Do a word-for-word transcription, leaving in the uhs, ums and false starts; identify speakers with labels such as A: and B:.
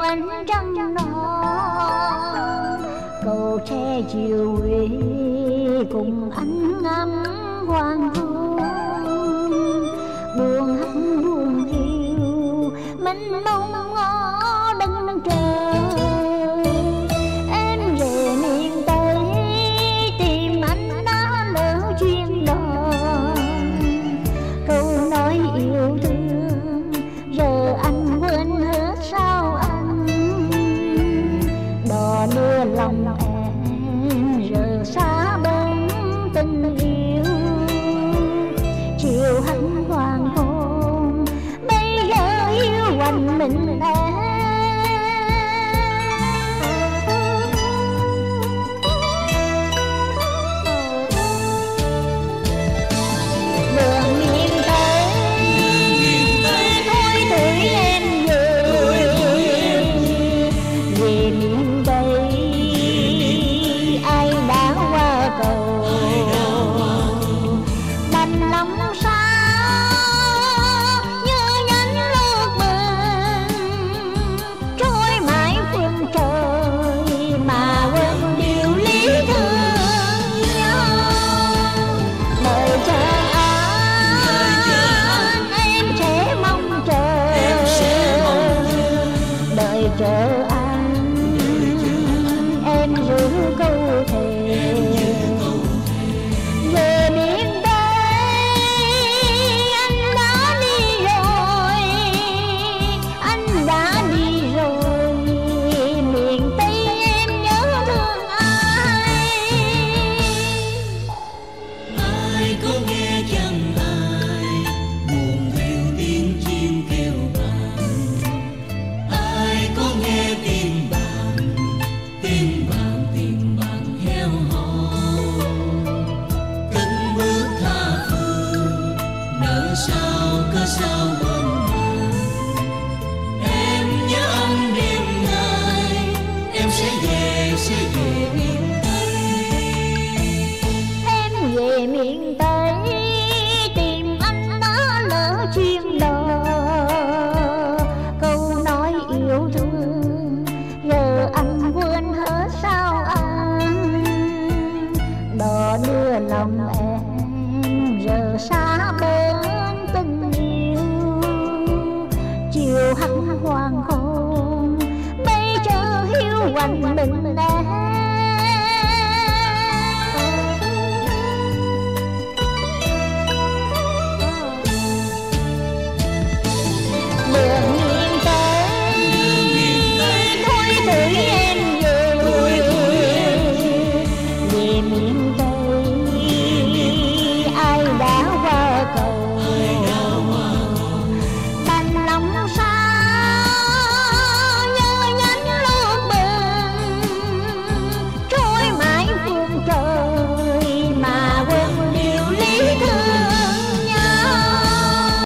A: ánh trăng non, cầu tre chiều quê cùng anh ngắm hoàng hôn. Buồn hát buồn riêu mênh mông ngó đất trời, em về miền Tây tìm anh đã lỡ duyên đời. Câu nói yêu thương giờ anh quên hết sao anh, đò đưa lòng em giờ xa bên tình yêu. Chiều hạnh hoàng hôn bây giờ yêu quanh mình em. Đường miền Tây thôi tuổi em về, về miền Tây ai đã qua cầu, đành lắm xa như nhánh nước mình trôi mãi phương trời mà quên điều lý thương nhau. Đời chờ anh em sẽ mong chờ, đời chờ anh em giữ câu thề. Về miền Tây anh đã đi rồi, anh đã đi rồi, miền Tây em nhớ thương ai.
B: Ai có nghe chăng ai buồn theo tiếng chim kêu bạn, ai có nghe tiếng bạn, tiếng bạn tiếng bạn heo hò. Cất bước tha phương nỡ sao cớ sao quên bạn, em nhớ anh đêm nay em sẽ về sẽ về miền Tây.
A: Em về miền Tây tìm anh đã lỡ duyên đời. Câu nói yêu thương giờ anh quên hết sao anh, đò đưa lòng em giờ xa bên tình yêu. Chiều hạnh hoàng hôn bây giờ hiu quanh mình em. Đường miền Tây thôi tuổi em về, về miền